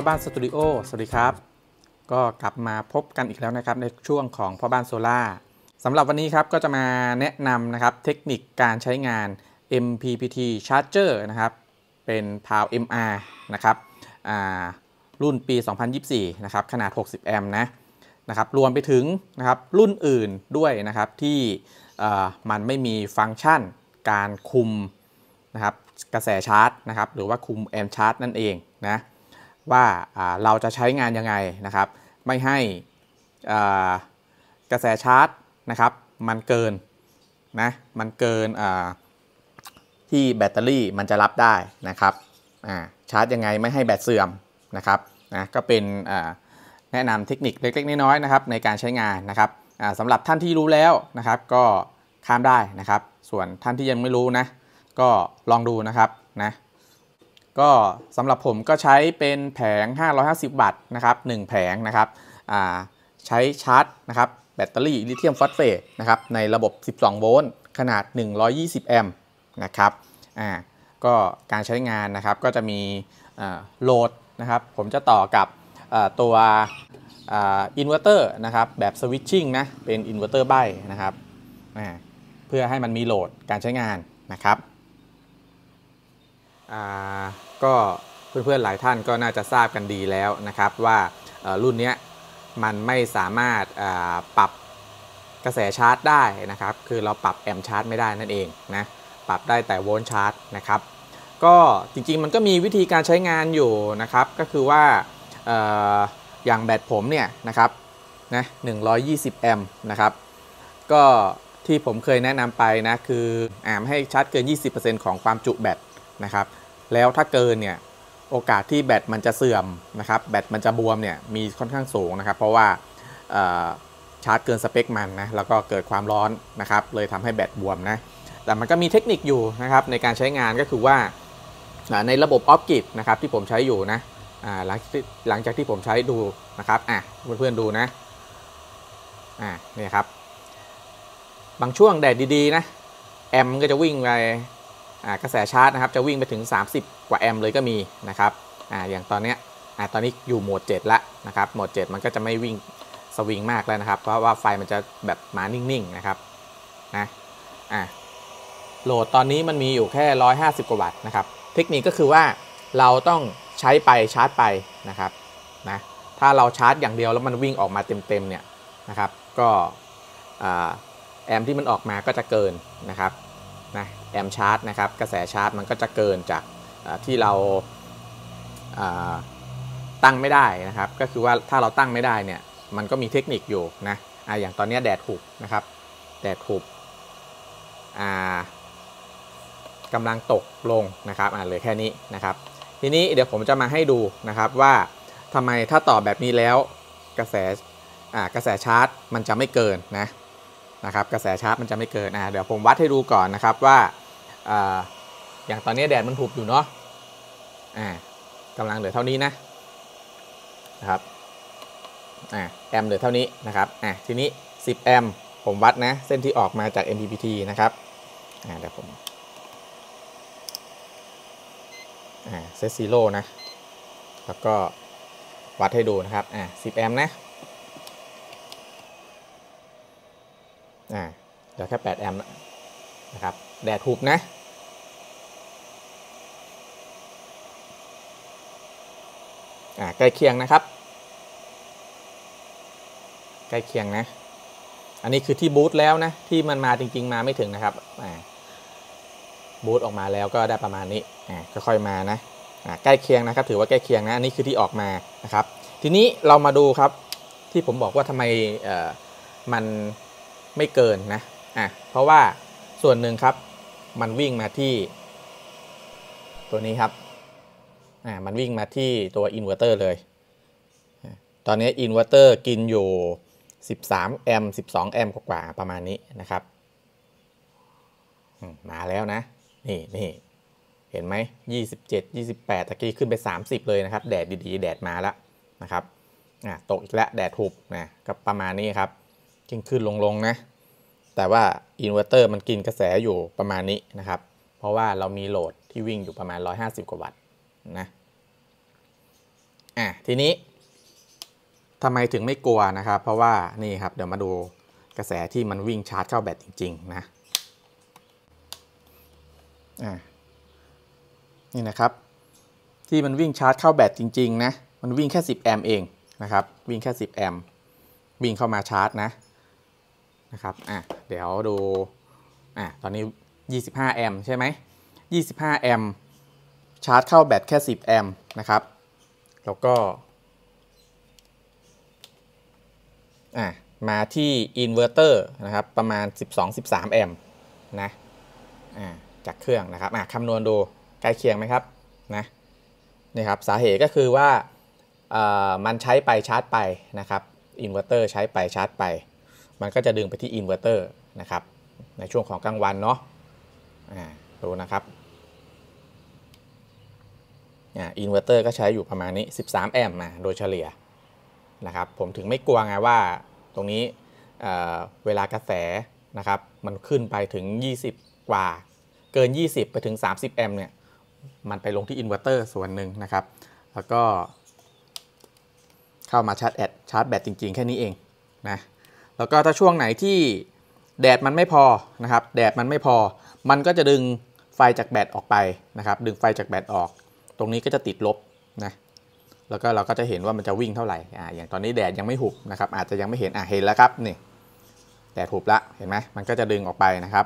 อบ้านสตูดิโอสวัสดีครับก็กลับมาพบกันอีกแล้วนะครับในช่วงของพ่อบ้านโซล่าสำหรับวันนี้ครับก็จะมาแนะนำนะครับเทคนิคการใช้งาน MPPT Charger นะครับเป็น PAL MR นะครับรุ่นปี 2024 นะครับขนาด 60 แอมป์นะครับรวมไปถึงนะครับรุ่นอื่นด้วยนะครับที่มันไม่มีฟังก์ชันการคุมนะครับกระแสชาร์จนะครับหรือว่าคุมแอมป์ชาร์จนั่นเองนะว่าเราจะใช้งานยังไงนะครับไม่ให้กระแสชาร์จนะครับมันเกินที่แบตเตอรี่มันจะรับได้นะครับชาร์จยังไงไม่ให้แบตเสื่อมนะครับก็เป็นแนะนำเทคนิคเล็กๆน้อยๆนะครับในการใช้งานนะครับสำหรับท่านที่รู้แล้วนะครับก็ข้ามได้นะครับส่วนท่านที่ยังไม่รู้นะก็ลองดูนะครับก็สำหรับผมก็ใช้เป็นแผง550 วัตต์นะครับ1แผงนะครับใช้ชาร์จนะครับแบตเตอรี่ลิเธียมฟอสเฟตนะครับในระบบ12โวลต์ขนาด120แอมป์นะครับก็การใช้งานนะครับก็จะมีโหลดนะครับผมจะต่อกับตัวอินเวอร์เตอร์นะครับแบบสวิตชิ่งนะเป็นอินเวอร์เตอร์ใบ้นะครับเพื่อให้มันมีโหลดการใช้งานนะครับก็เพื่อนๆหลายท่านก็น่าจะทราบกันดีแล้วนะครับว่ารุ่นนี้มันไม่สามารถปรับกระแสชาร์จได้นะครับคือเราปรับแอมป์ชาร์จไม่ได้นั่นเองนะปรับได้แต่โวลต์ชาร์จนะครับก็จริงๆมันก็มีวิธีการใช้งานอยู่นะครับก็คือว่าอย่างแบตผมเนี่ยนะครับ120แอมป์นะครับก็ที่ผมเคยแนะนำไปนะคือไม่ให้ชาร์จเกิน 20% ของความจุแบตนะครับแล้วถ้าเกินเนี่ยโอกาสที่แบตมันจะเสื่อมนะครับแบตมันจะบวมเนี่ยมีค่อนข้างสูงนะครับเพราะว่าชาร์จเกินสเปคมันนะแล้วก็เกิดความร้อนนะครับเลยทำให้แบตบวมนะแต่มันก็มีเทคนิคอยู่นะครับในการใช้งานก็คือว่าในระบบออฟกิดนะครับที่ผมใช้อยู่นะหลังจากที่ผมใช้ดูนะครับเพื่อนๆดูนะนี่ครับบางช่วงแดดดีๆนะแอมป์ก็จะวิ่งไปกระแสชาร์จนะครับจะวิ่งไปถึง30กว่าแอมป์เลยก็มีนะครับอย่างตอนนี้อยู่โหมด7ละนะครับโหมด7มันก็จะไม่วิ่งสวิงมากแล้วนะครับเพราะว่าไฟมันจะแบบมานิ่งๆนะครับโหลดตอนนี้มันมีอยู่แค่150กว่าวัตต์นะครับเทคนิคก็คือว่าเราต้องใช้ไปชาร์จไปนะครับถ้าเราชาร์จอย่างเดียวแล้วมันวิ่งออกมาเต็มๆเนี่ยนะครับก็แอมป์ที่มันออกมาก็จะเกินนะครับแอมป์ชาร์จนะครับกระแสชาร์จมันก็จะเกินจากที่เราตั้งไม่ได้นะครับก็คือว่าถ้าเราตั้งไม่ได้เนี่ยมันก็มีเทคนิคอยู่นะอย่างตอนนี้แดดหุบนะครับแดดหุบกำลังตกลงนะครับเหลือแค่นี้นะครับทีนี้เดี๋ยวผมจะมาให้ดูนะครับว่าทำไมถ้าต่อแบบนี้แล้วกระแสชาร์จมันจะไม่เกินนะครับกระแสชาร์จมันจะไม่เกินเดี๋ยวผมวัดให้ดูก่อนนะครับว่าอย่างตอนนี้แดดมันหุบอยู่เนาะกำลังเหลือเท่านี้นะครับแอมป์เหลือเท่านี้นะครับทีนี้10แอมป์ผมวัดนะเส้นที่ออกมาจาก MPPT นะครับเดี๋ยวผมเซตซีโร่นะแล้วก็วัดให้ดูนะครับ10แอมป์นะเหลือแค่8แอมป์นะครับแดดหุบนะใกล้เคียงนะครับใกล้เคียงนะอันนี้คือที่บูตแล้วนะที่มันมาจริงๆมาไม่ถึงนะครับบูตออกมาแล้วก็ได้ประมาณนี้ค่อยๆมานะใกล้เคียงนะครับถือว่าใกล้เคียงนะอันนี้คือที่ออกมานะครับทีนี้เรามาดูครับที่ผมบอกว่าทำไมมันไม่เกินนะเพราะว่าส่วนหนึ่งครับมันวิ่งมาที่ตัวนี้ครับมันวิ่งมาที่ตัวอินเวอร์เตอร์เลยตอนนี้อินเวอร์เตอร์กินอยู่13แอมป์12แอมป์กว่าประมาณนี้นะครับมาแล้วนะนี่เห็นไหม27 28ตะกี้ขึ้นไป30เลยนะครับแดดดีๆแดดมาแล้วนะครับตกอีกแล้วแดดหุบก็ประมาณนี้ครับขึ้นลงนะแต่ว่าอินเวอร์เตอร์มันกินกระแสอยู่ประมาณนี้นะครับเพราะว่าเรามีโหลดที่วิ่งอยู่ประมาณ150กว่าวัตต์นะทีนี้ทำไมถึงไม่กลัวนะครับเพราะว่านี่ครับเดี๋ยวมาดูกระแสที่มันวิ่งชาร์จเข้าแบตจริงๆนะนี่นะครับที่มันวิ่งชาร์จเข้าแบตจริงๆนะมันวิ่งแค่10 แอมป์เองนะครับวิ่งแค่10 แอมป์วิ่งเข้ามาชาร์จนะครับเดี๋ยวดูตอนนี้25 แอมป์ใช่ไหม25 แอมป์ชาร์จเข้าแบตแค่10 แอมป์นะครับแล้วก็มาที่อินเวอร์เตอร์นะครับประมาณ 12-13 แอมป์นะจากเครื่องนะครับคำนวณดูใกล้เคียงไหมครับนี่ครับสาเหตุก็คือว่ามันใช้ไปชาร์จไปนะครับอินเวอร์เตอร์ใช้ไปชาร์จไปมันก็จะดึงไปที่อินเวอร์เตอร์นะครับในช่วงของกลางวันเนาะดูนะครับอินเวอร์เตอร์ก็ใช้อยู่ประมาณนี้13 แอมป์โดยเฉลี่ยนะครับผมถึงไม่กลัวไงว่าตรงนี้เวลากระแสนะครับมันขึ้นไปถึง20กว่าเกิน20ไปถึง30 แอมป์เนี่ยมันไปลงที่อินเวอร์เตอร์ส่วนหนึ่งนะครับแล้วก็เข้ามาชาร์จแบตจริงๆแค่นี้เองนะแล้วก็ถ้าช่วงไหนที่แดดมันไม่พอนะครับแดดมันไม่พอมันก็จะดึงไฟจากแบตออกไปนะครับดึงไฟจากแบตออกตรงนี้ก็จะติดลบนะแล้วก็เราก็จะเห็นว่ามันจะวิ่งเท่าไหร่อย่างตอนนี้แดดยังไม่หุบนะครับอาจจะยังไม่เห็นเห็นแล้วครับนี่แดดหุบละเห็นไหมมันก็จะดึงออกไปนะครับ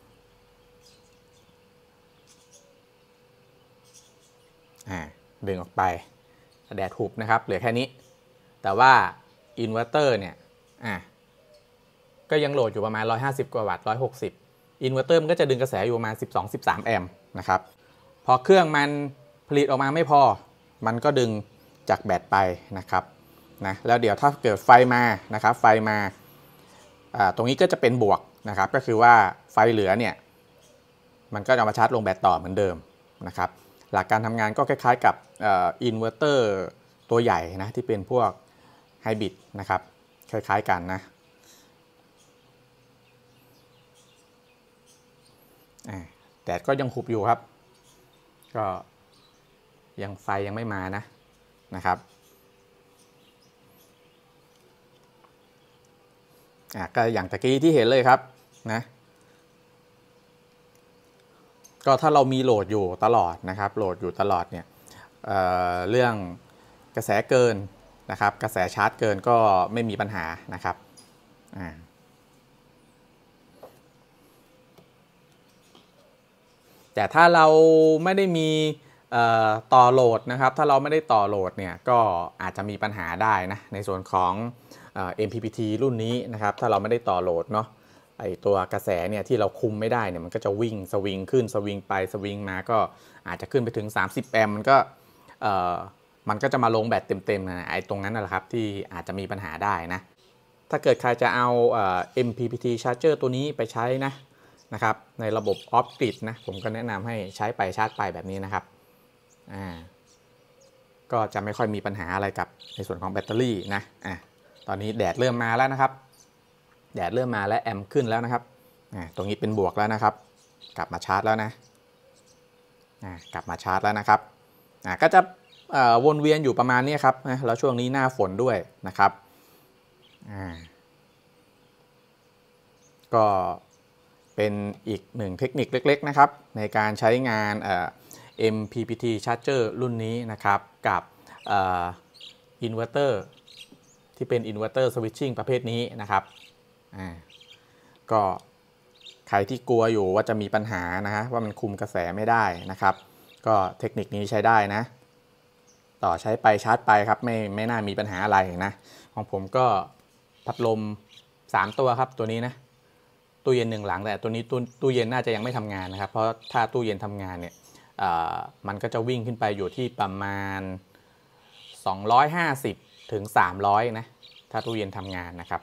ดึงออกไปแดดหุบนะครับเหลือแค่นี้แต่ว่าอินเวอร์เตอร์เนี่ยก็ยังโหลดอยู่ประมาณ150 กว่าวัตต์160อินเวอร์เตอร์มันก็จะดึงกระแสอยู่ประมาณ12-13 แอมป์นะครับพอเครื่องมันผลิตออกมาไม่พอมันก็ดึงจากแบตไปนะครับแล้วเดี๋ยวถ้าเกิดไฟมานะครับไฟมาตรงนี้ก็จะเป็นบวกนะครับก็คือว่าไฟเหลือเนี่ยมันก็จะมาชาร์จลงแบตต่อเหมือนเดิมนะครับหลักการทำงานก็คล้ายๆกับอินเวอร์เตอร์ตัวใหญ่นะที่เป็นพวกไฮบริดนะครับคล้ายๆกันนะแดดก็ยังขุบอยู่ครับก็ยังไฟยังไม่มานะครับก็อย่างตะกี้ที่เห็นเลยครับนะก็ถ้าเรามีโหลดอยู่ตลอดนะครับโหลดอยู่ตลอดเนี่ยเรื่องกระแสเกินนะครับกระแสชาร์จเกินก็ไม่มีปัญหานะครับแต่ถ้าเราไม่ได้มีต่อโหลดนะครับถ้าเราไม่ได้ต่อโหลดเนี่ยก็อาจจะมีปัญหาได้นะในส่วนของ MPPT รุ่นนี้นะครับถ้าเราไม่ได้ต่อโหลดเนาะไอตัวกระแสเนี่ยที่เราคุมไม่ได้เนี่ยมันก็จะวิ่งสวิงขึ้นสวิงไปสวิงมาก็อาจจะขึ้นไปถึง30 แอมป์มันก็จะมาลงแบตเต็มๆนะไอตรงนั้นแหละครับที่อาจจะมีปัญหาได้นะถ้าเกิดใครจะเอา MPPT Charger ตัวนี้ไปใช้นะครับในระบบ Off Grid นะผมก็แนะนำให้ใช้ไปชาร์จไปแบบนี้นะครับก็จะไม่ค่อยมีปัญหาอะไรกับในส่วนของแบตเตอรี่นะตอนนี้แดดเริ่มมาแล้วนะครับแดดเริ่มมาและแอมป์ขึ้นแล้วนะครับตรงนี้เป็นบวกแล้วนะครับกลับมาชาร์จแล้วนะกลับมาชาร์จแล้วนะครับก็จะวนเวียนอยู่ประมาณนี้ครับแล้วช่วงนี้หน้าฝนด้วยนะครับก็เป็นอีกหนึ่งเทคนิคเล็กๆนะครับในการใช้งาน MPPT Charger รุ่นนี้นะครับกับอินเวอร์เตอร์ที่เป็นอินเวอร์เตอร์สวิตชิ่งประเภทนี้นะครับก็ใครที่กลัวอยู่ว่าจะมีปัญหาว่ามันคุมกระแสไม่ได้นะครับก็เทคนิคนี้ใช้ได้นะต่อใช้ไปชาร์จไปครับไม่น่ามีปัญหาอะไรนะของผมก็พัดลม3 ตัวครับตัวนี้นะตู้เย็น1 หลังแต่ตัวนี้ตู้เย็นน่าจะยังไม่ทำงานนะครับเพราะถ้าตู้เย็นทำงานเนี่ยมันก็จะวิ่งขึ้นไปอยู่ที่ประมาณ250ถึง300นะถ้าตู้เย็นทำงานนะครับ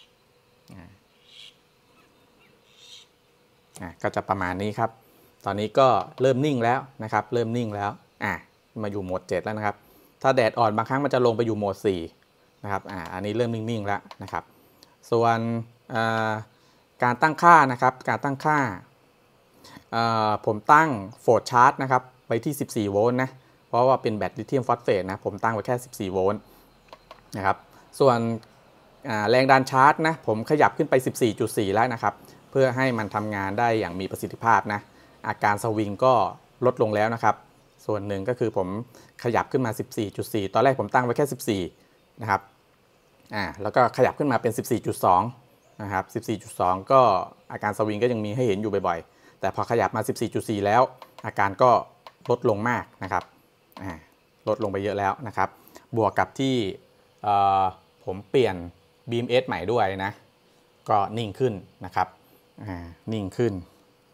ก็จะประมาณนี้ครับตอนนี้ก็เริ่มนิ่งแล้วนะครับเริ่มนิ่งแล้วมาอยู่โหมด7แล้วนะครับถ้าแดดอ่อนบางครั้งมันจะลงไปอยู่โหมด4นะครับอันนี้เริ่มนิ่งๆแล้วนะครับส่วนการตั้งค่านะครับการตั้งค่าผมตั้งโฟลดชาร์จนะครับไปที่14 โวลต์นะราะว่าเป็นแบตลิเธียมฟอสเฟตนะผมตั้งไว้แค่14โวลต์นะครับส่วนแรงดันชาร์จนะผมขยับขึ้นไป 14.4 แล้วนะครับเพื่อให้มันทำงานได้อย่างมีประสิทธิภาพนะอาการสวิงก็ลดลงแล้วนะครับส่วนหนึ่งก็คือผมขยับขึ้นมา 14.4 ตอนแรกผมตั้งไว้แค่ 14นะครับแล้วก็ขยับขึ้นมาเป็น 14.2 นะครับ 14.2 ก็อาการสวิงก็ยังมีให้เห็นอยู่บ่อยๆแต่พอขยับมา 14.4 แล้วอาการก็ลดลงมากนะครับลดลงไปเยอะแล้วนะครับบวกกับที่ผมเปลี่ยน BMS ใหม่ด้วยนะก็นิ่งขึ้นนะครับนิ่งขึ้น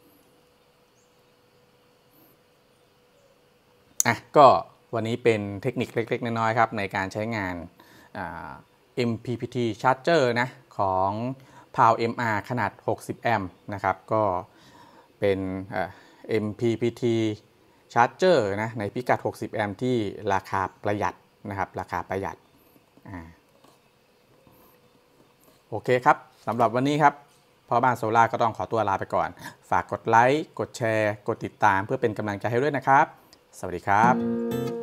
ก็วันนี้เป็นเทคนิคเล็กๆน้อยๆครับในการใช้งาน MPPT Charger นะของ PAL MR ขนาด60 แอมป์นะครับก็เป็น MPPT Charger นะในพิกัด60 แอมป์ที่ราคาประหยัดนะครับราคาประหยัดโอเคครับสำหรับวันนี้ครับพ่อบ้านโซล่าก็ต้องขอตัวลาไปก่อนฝากกดไลค์กดแชร์กดติดตามเพื่อเป็นกำลังใจให้ด้วยนะครับสวัสดีครับ